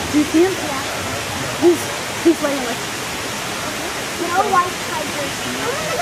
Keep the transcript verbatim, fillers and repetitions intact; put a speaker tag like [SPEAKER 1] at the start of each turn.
[SPEAKER 1] Do you see him?
[SPEAKER 2] Yeah.
[SPEAKER 1] He's he's laying like.
[SPEAKER 2] No white tigers.